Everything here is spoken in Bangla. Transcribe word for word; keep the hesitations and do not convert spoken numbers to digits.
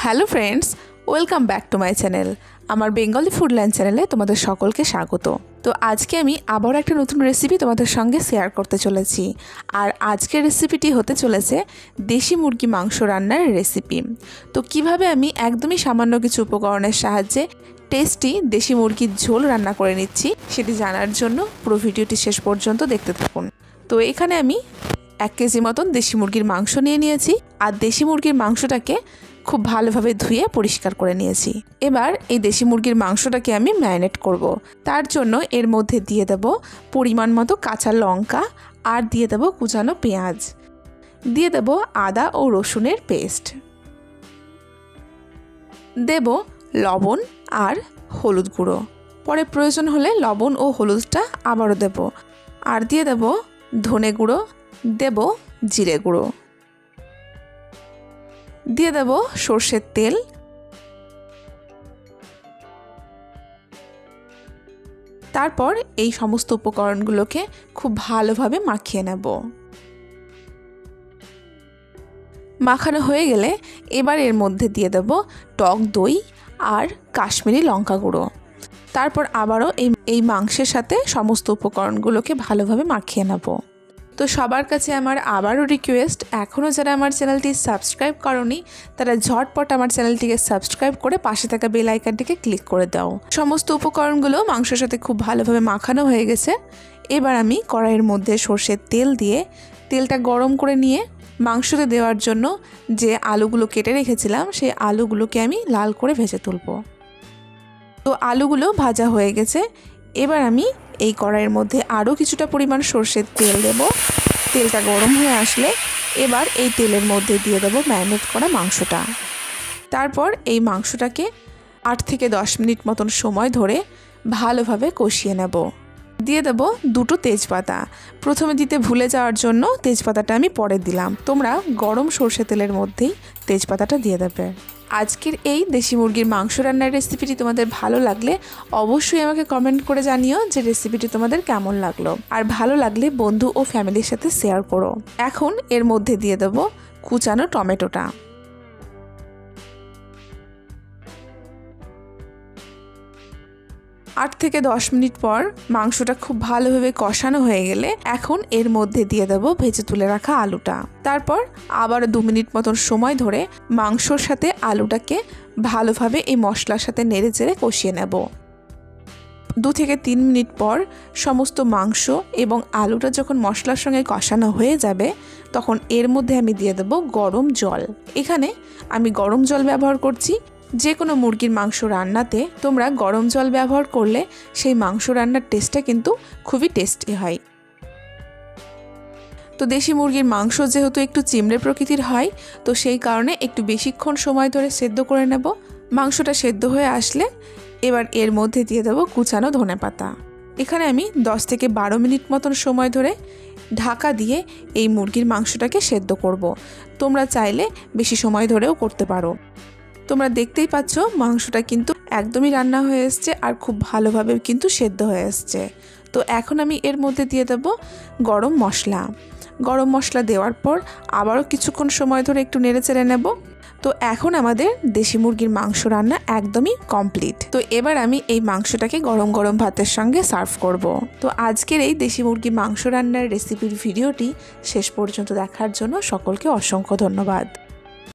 Hello friends, welcome back to my channel. আমার বেঙ্গলি ফুডল্যান্ড চ্যানেলে তোমাদের সকলকে স্বাগত। তো আজকে আমি আবার একটা নতুন রেসিপি তোমাদের সঙ্গে শেয়ার করতে চলেছি। আর আজকের রেসিপিটি হতে চলেছে দেশি মুরগি মাংস রান্নার রেসিপি। তো কিভাবে আমি একদমই সামান্য কিছু উপকরণের সাহায্যে টেস্টি দেশি মুরগির ঝোল রান্না করে নিচ্ছি, সেটি জানার জন্য পুরো ভিডিওটি শেষ পর্যন্ত দেখতে থাকুন। তো এখানে আমি এক কেজি মতন দেশি মুরগির মাংস নিয়ে নিয়েছি। আর দেশি মুরগির মাংসটাকে খুব ভালোভাবে ধুয়ে পরিষ্কার করে নিয়েছি। এবার এই দেশি মুরগির মাংসটাকে আমি ম্যারিনেট করব। তার জন্য এর মধ্যে দিয়ে দেব পরিমাণ মতো কাঁচা লঙ্কা, আর দিয়ে দেব কুচানো পেঁয়াজ, দিয়ে দেব আদা ও রসুনের পেস্ট, দেব লবণ আর হলুদ গুঁড়ো। পরে প্রয়োজন হলে লবণ ও হলুদটা আবারও দেব। আর দিয়ে দেব ধনে গুঁড়ো, দেব জিরে গুঁড়ো, দিয়ে দেব সর্ষের তেল, তারপর এই সমস্ত উপকরণগুলোকে খুব ভালোভাবে মাখিয়ে নেব। মাখানো হয়ে গেলে এবার এর মধ্যে দিয়ে দেব টক দই আর কাশ্মীরি লঙ্কা গুঁড়ো। তারপর আবারও এই এই মাংসের সাথে সমস্ত উপকরণগুলোকে ভালোভাবে মাখিয়ে নেব। তো সবার কাছে আমার আবারও রিকোয়েস্ট, এখনও যারা আমার চ্যানেলটি সাবস্ক্রাইব করোনি তারা ঝটপট আমার চ্যানেলটিকে সাবস্ক্রাইব করে পাশে থাকা বেল আইকনটিকে ক্লিক করে দাও। সমস্ত উপকরণগুলো মাংসের সাথে খুব ভালোভাবে মাখানো হয়ে গেছে। এবার আমি কড়াইয়ের মধ্যে সর্ষের তেল দিয়ে তেলটা গরম করে নিয়ে মাংসতে দেওয়ার জন্য যে আলুগুলো কেটে রেখেছিলাম সেই আলুগুলোকে আমি লাল করে ভেজে তুলব। তো আলুগুলো ভাজা হয়ে গেছে। এবার আমি এই কড়াইয়ের মধ্যে আরও কিছুটা পরিমাণ সর্ষের তেল দেব। তেলটা গরম হয়ে আসলে এবার এই তেলের মধ্যে দিয়ে দেব ম্যারিনেট করা মাংসটা। তারপর এই মাংসটাকে আট থেকে দশ মিনিট মতন সময় ধরে ভালোভাবে কষিয়ে নেব। দিয়ে দেব দুটো তেজপাতা। প্রথমে দিতে ভুলে যাওয়ার জন্য তেজপাতাটা আমি পরে দিলাম। তোমরা গরম সর্ষে তেলের মধ্যেই তেজপাতাটা দিয়ে দেবে। আজকের এই দেশি মুরগির মাংস রান্নার রেসিপিটি তোমাদের ভালো লাগলে অবশ্যই আমাকে কমেন্ট করে জানিও যে রেসিপিটি তোমাদের কেমন লাগলো। আর ভালো লাগলে বন্ধু ও ফ্যামিলির সাথে শেয়ার করো। এখন এর মধ্যে দিয়ে দেব কুচানো টমেটোটা। আট থেকে দশ মিনিট পর মাংসটা খুব ভালোভাবে কষানো হয়ে গেলে এখন এর মধ্যে দিয়ে দেব ভেজে তুলে রাখা আলুটা। তারপর আবার দু মিনিট মতন সময় ধরে মাংসর সাথে আলুটাকে ভালোভাবে এই মশলার সাথে নেড়ে চেড়ে কষিয়ে নেব। দু থেকে তিন মিনিট পর সমস্ত মাংস এবং আলুটা যখন মশলার সঙ্গে কষানো হয়ে যাবে তখন এর মধ্যে আমি দিয়ে দেব গরম জল। এখানে আমি গরম জল ব্যবহার করছি। যে কোনো মুরগির মাংস রান্নাতে তোমরা গরম জল ব্যবহার করলে সেই মাংস রান্নার টেস্টটা কিন্তু খুবই টেস্টি হয়। তো দেশি মুরগির মাংস যেহেতু একটু চিমড়ে প্রকৃতির হয়, তো সেই কারণে একটু বেশিক্ষণ সময় ধরে সেদ্ধ করে নেব। মাংসটা সেদ্ধ হয়ে আসলে এবার এর মধ্যে দিয়ে দেবো কুচানো ধনেপাতা। এখানে আমি দশ থেকে বারো মিনিট মতন সময় ধরে ঢাকা দিয়ে এই মুরগির মাংসটাকে সেদ্ধ করব। তোমরা চাইলে বেশি সময় ধরেও করতে পারো। তোমরা দেখতেই পাচ্ছ মাংসটা কিন্তু একদমই রান্না হয়ে এসছে আর খুব ভালোভাবে কিন্তু সেদ্ধ হয়ে এসছে। তো এখন আমি এর মধ্যে দিয়ে দেব গরম মশলা। গরম মশলা দেওয়ার পর আবারও কিছুক্ষণ সময় ধরে একটু নেড়ে চেড়ে নেব। তো এখন আমাদের দেশি মুরগির মাংস রান্না একদমই কমপ্লিট। তো এবার আমি এই মাংসটাকে গরম গরম ভাতের সঙ্গে সার্ভ করব। তো আজকের এই দেশি মুরগির মাংস রান্নার রেসিপির ভিডিওটি শেষ পর্যন্ত দেখার জন্য সকলকে অসংখ্য ধন্যবাদ।